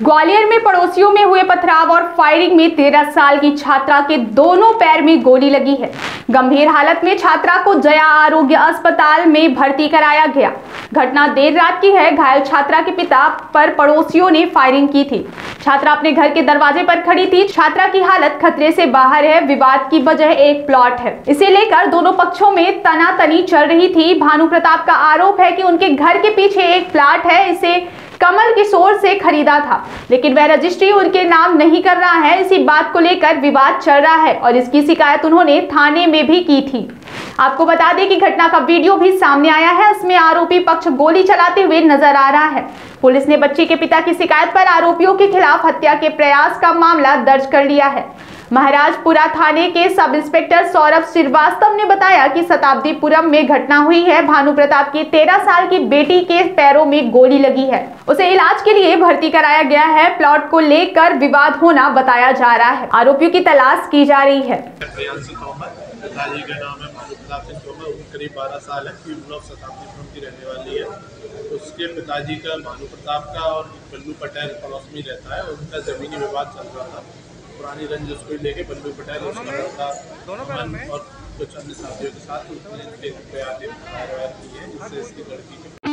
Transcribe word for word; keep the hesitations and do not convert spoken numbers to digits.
ग्वालियर में पड़ोसियों में हुए पथराव और फायरिंग में तेरह साल की छात्रा के दोनों पैर में गोली लगी है। गंभीर हालत में छात्रा को जया आरोग्य अस्पताल में भर्ती कराया गया। घटना देर रात की है। घायल छात्रा के पिता पर पड़ोसियों ने फायरिंग की थी। छात्रा अपने घर के दरवाजे पर खड़ी थी। छात्रा की हालत खतरे से बाहर है। विवाद की वजह एक प्लॉट है। इसे लेकर दोनों पक्षों में तनातनी चल रही थी। भानु प्रताप का आरोप है कि उनके घर के पीछे एक प्लॉट है, इसे कमल किशोर से खरीदा था, लेकिन वह रजिस्ट्री उनके नाम नहीं कर रहा है। इसी बात को लेकर विवाद चल रहा है और इसकी शिकायत उन्होंने थाने में भी की थी। आपको बता दें कि घटना का वीडियो भी सामने आया है। इसमें आरोपी पक्ष गोली चलाते हुए नजर आ रहा है। पुलिस ने बच्ची के पिता की शिकायत पर आरोपियों के खिलाफ हत्या के प्रयास का मामला दर्ज कर लिया है। महाराजपुरा थाने के सब इंस्पेक्टर सौरभ श्रीवास्तव ने बताया कि शताब्दीपुरम में घटना हुई है। भानु प्रताप की तेरह साल की बेटी के पैरों में गोली लगी है। उसे इलाज के लिए भर्ती कराया गया है। प्लॉट को लेकर विवाद होना बताया जा रहा है। आरोपियों की तलाश की जा रही है। पिताजी का नाम है भानु प्रताप सिंह तोमर। उम्र करीब बारह साल है। पी ब्लॉक शताब्दीपुरम की रहने वाली है। उसके पिताजी का भानु प्रताप का और बल्लू पटेल पड़ोस में रहता है। उनका जमीनी विवाद चल रहा था। पुरानी रंज उसको लेके बल्लू पटेल उसका लड़का और कुछ अन्य साथियों के साथ उसने की है, जिससे इसकी लड़की के